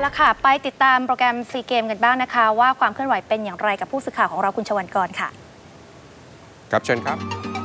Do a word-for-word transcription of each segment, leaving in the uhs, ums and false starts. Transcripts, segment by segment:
ละค่ะไปติดตามโปรแกรมซีเกมกันบ้างนะคะว่าความเคลื่อนไหวเป็นอย่างไรกับผู้สื่อข่าวของเราคุณชวันกรค่ะครับเชิญครับ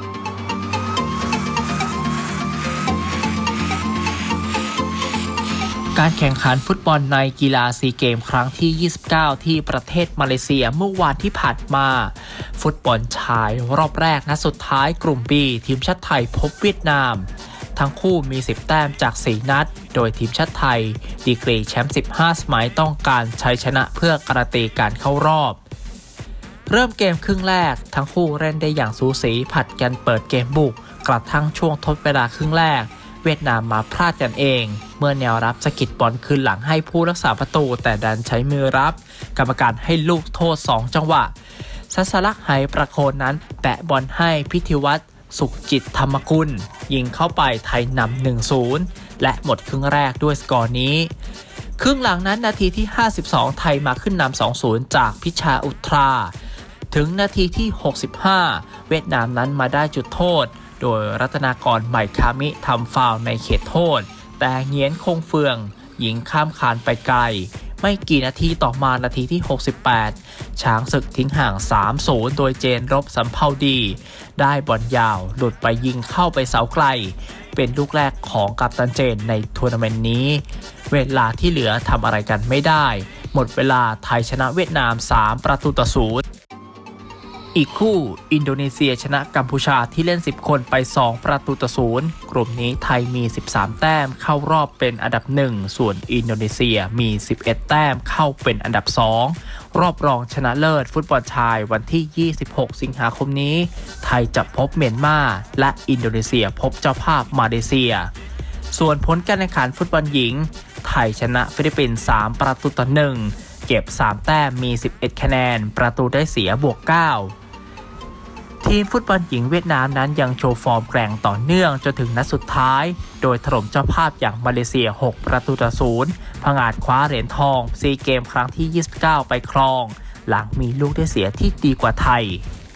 การแข่งขันฟุตบอลในกีฬาซีเกมครั้งที่ยี่สิบเก้าที่ประเทศมาเลเซียเมื่อวานที่ผ่านมาฟุตบอลชายรอบแรกนัดสุดท้ายกลุ่ม บี ทีมชาติไทยพบเวียดนามทั้งคู่มีสิบแต้มจากสี่นัดโดยทีมชาติไทยดีกรีแชมป์สิบห้าสมัยต้องการชัยชนะเพื่อการันตีการเข้ารอบเริ่มเกมครึ่งแรกทั้งคู่เล่นได้อย่างสูสีผัดกันเปิดเกมบุกกระทั่งช่วงทดเวลาครึ่งแรกเวียดนามมาพลาดกันเองเมื่อแนวรับสะกิดบอลคืนหลังให้ผู้รักษาประตูแต่ดันใช้มือรับกรรมการให้ลูกโทษสองจังหวะซัสลักไหประโคนนั้นแปะบอลให้พิธีวัฒน์สุขจิตธรรมกุลยิงเข้าไปไทยนำ หนึ่งศูนย์ และหมดครึ่งแรกด้วยสกอร์นี้ครึ่งหลังนั้นนาทีที่ห้าสิบสองไทยมาขึ้นนำ สองศูนย์ จากพิชาอุทราถึงนาทีที่หกสิบห้าเวียดนามนั้นมาได้จุดโทษโดยรัตนากรใหม่คามิทำฟาวล์ในเขตโทษแต่เงียนคงเฟืองยิงข้ามคานไปไกลไม่กี่นาทีต่อมานาทีที่หกสิบแปดช้างศึกทิ้งห่าง สามศูนย์ โดยเจนรบสำเภาดีได้บอลยาวหลุดไปยิงเข้าไปเสาไกลเป็นลูกแรกของกัปตันเจนในทัวร์นาเมนต์นี้เวลาที่เหลือทำอะไรกันไม่ได้หมดเวลาไทยชนะเวียดนามสามประตูต่อศูนย์อีกคู่อินโดนีเซียชนะกัมพูชาที่เล่นสิบคนไปสองประตูต่อศูนย์กลุ่มนี้ไทยมีสิบสามแต้มเข้ารอบเป็นอันดับหนึ่งส่วนอินโดนีเซียมีสิบเอ็ดแต้มเข้าเป็นอันดับสองรอบรองชนะเลิศฟุตบอลชายวันที่ยี่สิบหกสิงหาคมนี้ไทยจะพบเมียนมาและอินโดนีเซียพบเจ้าภาพมาเลเซียส่วนผลการแข่งขันฟุตบอลหญิงไทยชนะฟิลิปปินส์สามประตูต่อหนึ่งเก็บสามแต้มมีสิบเอ็ดคะแนนประตูได้เสียบวกเก้าทีมฟุตบอลหญิงเวียดนามนั้นยังโชว์ฟอร์มแกร่งต่อเนื่องจนถึงนัดสุดท้ายโดยถล่มเจ้าภาพอย่างมาเลเซียหกประตูต่อศูนย์ผงาดคว้าเหรียญทองซีเกมครั้งที่ยี่สิบเก้าไปครองหลังมีลูกได้เสียที่ดีกว่าไทย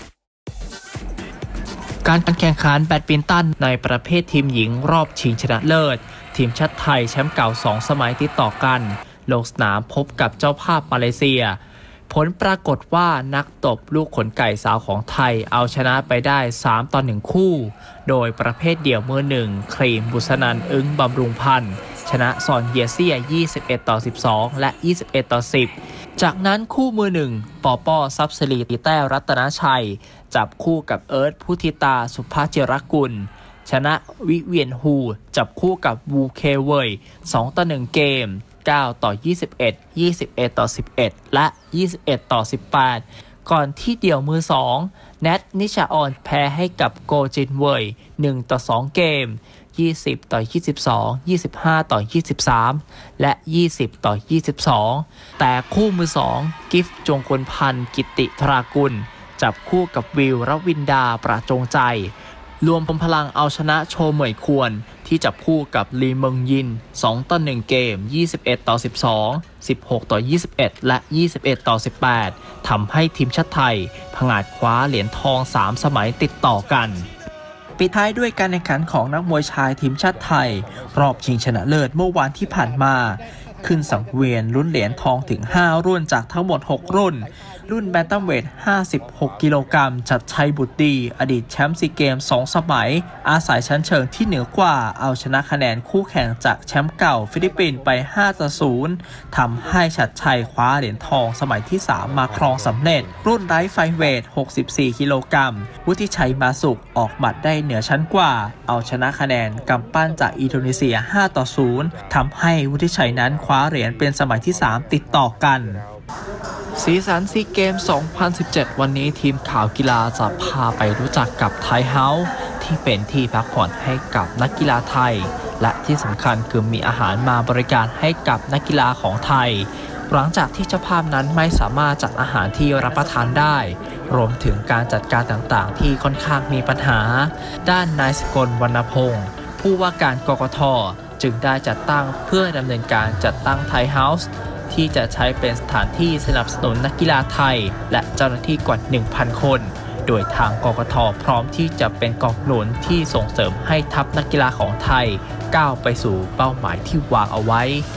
การแข่งขันแบดมินตันในประเภททีมหญิงรอบชิงชนะเลิศทีมชาติไทยแชมป์เก่าสองสมัยติดต่อกันลงสนามพบกับเจ้าภาพมาเลเซียผลปรากฏว่านักตบลูกขนไก่สาวของไทยเอาชนะไปได้สามต่อหนึ่งคู่โดยประเภทเดี่ยวมือหนึ่งครีมบุษนันท์อึ้งบำรุงพันธ์ชนะซอนเยียเซียยี่สิบเอ็ดต่อสิบสองและยี่สิบเอ็ดต่อสิบจากนั้นคู่มือหนึ่งปอป้อซับสิริตีแต้รัตนชัยจับคู่กับเอิร์ธพุทธิตาสุภาจิรกุลชนะวิเวียนฮูจับคู่กับวูเคเว่ยสองต่อหนึ่งเกมเก้าต่อยี่สิบเอ็ด ยี่สิบเอ็ดต่อสิบเอ็ดและยี่สิบเอ็ดต่อสิบแปดก่อนที่เดี่ยวมือสองแนทนิชาออนแพ้ให้กับโกจินเว่ยหนึ่งต่อสองเกมยี่สิบต่อยี่สิบสอง ยี่สิบห้าต่อยี่สิบสามและยี่สิบต่อยี่สิบสองแต่คู่มือสองกิฟต์จงกลพันธ์กิติธรากุลจับคู่กับวิวรวินดาประจงใจรวมพลังเอาชนะโชเหมยควรที่จับคู่กับลีเมิงยินสองต่อหนึ่งเกมยี่สิบเอ็ดต่อสิบสอง สิบหกต่อยี่สิบเอ็ดและยี่สิบเอ็ดต่อสิบแปดทำให้ทีมชาติไทยผงาดคว้าเหรียญทองสามสมัยติดต่อกันปิดท้ายด้วยการแข่งขันของนักมวยชายทีมชาติไทยรอบชิงชนะเลิศเมื่อวานที่ผ่านมาขึ้นสังเวียนลุ้นเหรียญทองถึงห้ารุ่นจากทั้งหมดหกรุ่นรุ่นแบนตัมเวทห้าสิบหกกิโลกรัมชัดชัยบุตรดีอดีตแชมป์ซีเกมสองสมัยอาศัยชั้นเชิงที่เหนือกว่าเอาชนะคะแนนคู่แข่งจากแชมป์เก่าฟิลิปปินส์ไปห้าต่อศูนย์ทำให้ชัดชัยคว้าเหรียญทองสมัยที่สามมาครองสำเร็จรุ่นไลท์ไฟเวทหกสิบสี่กิโลกรัมวุฒิชัยมาสุขออกหมัดได้เหนือชั้นกว่าเอาชนะคะแนนกำปั้นจากอินโดนีเซียห้าต่อศูนย์ทำให้วุฒิชัยนั้นคว้าเหรียญเป็นสมัยที่สามติดต่อกันสีสันซีเกมสองพันสิบเจ็ดวันนี้ทีมข่าวกีฬาจะพาไปรู้จักกับไทยเฮาส์ที่เป็นที่พักผ่อนให้กับนักกีฬาไทยและที่สำคัญคือมีอาหารมาบริการให้กับนักกีฬาของไทยหลังจากที่เจ้าภาพนั้นไม่สามารถจัดอาหารที่รับประทานได้รวมถึงการจัดการต่างๆที่ค่อนข้างมีปัญหาด้านนายสกลวรรณพงศ์ผู้ว่าการกกท.จึงได้จัดตั้งเพื่อดำเนินการจัดตั้งไทยเฮาส์ที่จะใช้เป็นสถานที่สนับสนุนนักกีฬาไทยและเจ้าหน้าที่กว่า หนึ่งพัน คนโดยทางกกท.พร้อมที่จะเป็นกองหนุนที่ส่งเสริมให้ทัพนักกีฬาของไทยก้าวไปสู่เป้าหมายที่วางเอาไว้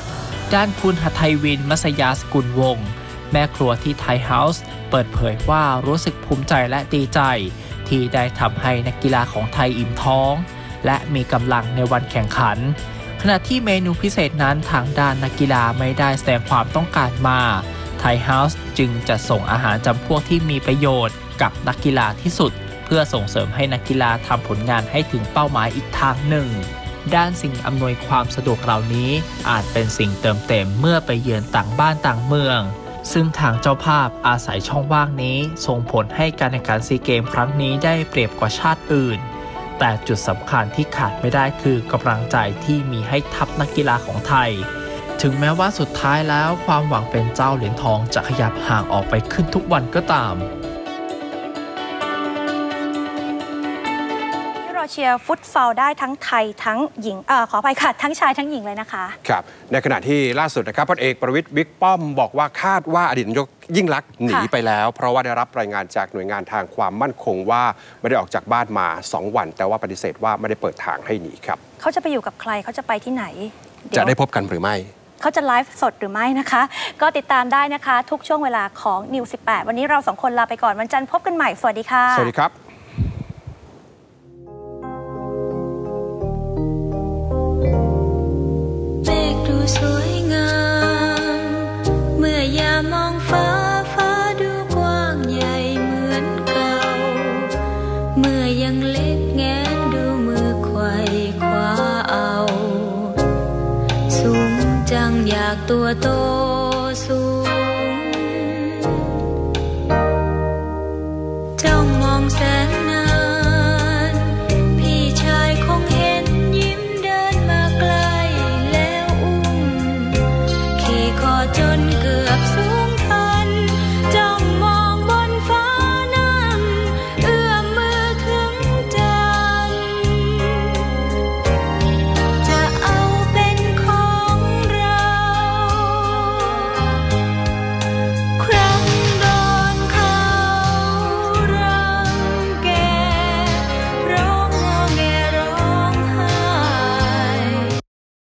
ด้านคุณหทัยวิน มัสยาสกุลวงศ์แม่ครัวที่ไทยเฮาส์เปิดเผยว่ารู้สึกภูมิใจและดีใจที่ได้ทำให้นักกีฬาของไทยอิ่มท้องและมีกำลังในวันแข่งขันขณะที่เมนูพิเศษนั้นทางด้านนักกีฬาไม่ได้แสดงความต้องการมาไทยเฮาส์จึงจะส่งอาหารจำพวกที่มีประโยชน์กับนักกีฬาที่สุดเพื่อส่งเสริมให้นักกีฬาทำผลงานให้ถึงเป้าหมายอีกทางหนึ่งด้านสิ่งอำนวยความสะดวกเหล่านี้อาจเป็นสิ่งเติมเต็มเมื่อไปเยือนต่างบ้านต่างเมืองซึ่งทางเจ้าภาพอาศัยช่องว่างนี้ส่งผลให้การแข่งขันซีเกมครั้งนี้ได้เปรียบกว่าชาติอื่นแต่จุดสำคัญที่ขาดไม่ได้คือกำลังใจที่มีให้ทัพนักกีฬาของไทยถึงแม้ว่าสุดท้ายแล้วความหวังเป็นเจ้าเหรียญทองจะขยับห่างออกไปขึ้นทุกวันก็ตามเราเชียร์ฟุตซอลได้ทั้งไทยทั้งหญิงเอ่อขออภัยค่ะทั้งชายทั้งหญิงเลยนะคะครับในขณะที่ล่าสุดนะครับพลเอกประวิตรบิ๊กป้อมบอกว่าคาดว่าอดีตนายกยิ่งลักษณ์หนีไปแล้วเพราะว่าได้รับรายงานจากหน่วยงานทางความมั่นคงว่าไม่ได้ออกจากบ้านมาสองวันแต่ว่าปฏิเสธว่าไม่ได้เปิดทางให้หนีครับเขาจะไปอยู่กับใครเขาจะไปที่ไหนจะได้พบกันหรือไม่เขาจะไลฟ์สดหรือไม่นะคะก็ติดตามได้นะคะทุกช่วงเวลาของนิวสิบแปดวันนี้เราสองคนลาไปก่อนวันจันทร์พบกันใหม่สวัสดีค่ะสวัสดีครับสวยงามเมื่อยามองฟ้าฟ้าดูกว้างใหญ่เหมือนเก่าเมื่อยังเล็กแงนดูมือไขว่คว้าเอาสูงจังอยากตัวโตสูงจ้องมองแสงนานพี่ชายคงเห็นยิ้มเดินมาใกล้จนเกือบสุด